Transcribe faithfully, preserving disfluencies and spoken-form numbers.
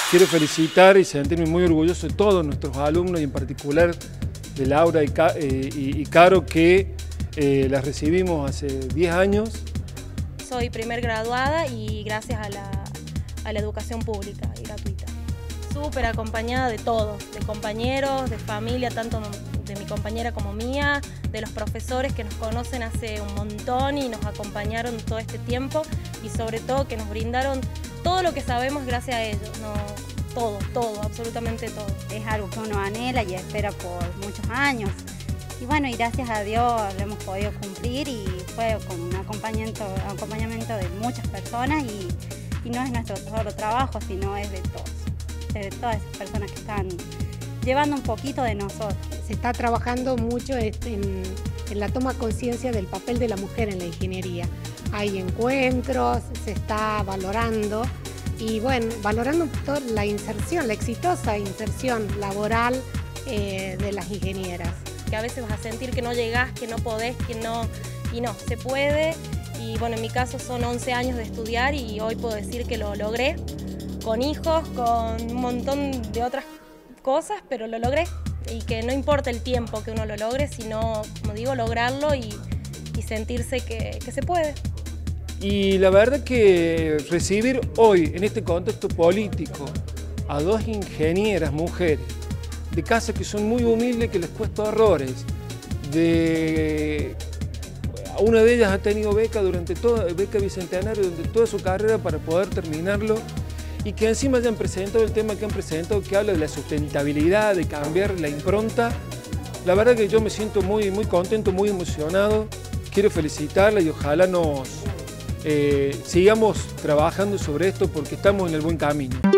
Quiero felicitar y sentirme muy orgulloso de todos nuestros alumnos y en particular de Laura y, eh, y, y Caro, que eh, las recibimos hace diez años. Soy primer graduada y gracias a la, a la educación pública y gratuita. Súper acompañada de todos, de compañeros, de familia, tanto de mi compañera como mía, de los profesores que nos conocen hace un montón y nos acompañaron todo este tiempo y sobre todo que nos brindaron todo lo que sabemos gracias a ellos, no, todo, todo, absolutamente todo. Es algo que uno anhela y espera por muchos años. Y bueno, y gracias a Dios lo hemos podido cumplir y fue con un acompañamiento, acompañamiento de muchas personas y, y no es nuestro solo trabajo, sino es de todos, de todas esas personas que están llevando un poquito de nosotros. Se está trabajando mucho en, en la toma de conciencia del papel de la mujer en la ingeniería. Hay encuentros, se está valorando y bueno, valorando toda la inserción, la exitosa inserción laboral eh, de las ingenieras. Que a veces vas a sentir que no llegás, que no podés, que no, y no, se puede. Y bueno, en mi caso son once años de estudiar y hoy puedo decir que lo logré, con hijos, con un montón de otras cosas, pero lo logré. Y que no importa el tiempo que uno lo logre, sino, como digo, lograrlo y, y sentirse que, que se puede. Y la verdad que recibir hoy, en este contexto político, a dos ingenieras mujeres, de casas que son muy humildes, que les cuesta horrores, de... una de ellas ha tenido beca durante toda, beca bicentenaria durante toda su carrera para poder terminarlo, y que encima hayan presentado el tema que han presentado, que habla de la sustentabilidad, de cambiar la impronta. La verdad que yo me siento muy, muy contento, muy emocionado. Quiero felicitarla y ojalá nos eh, sigamos trabajando sobre esto porque estamos en el buen camino.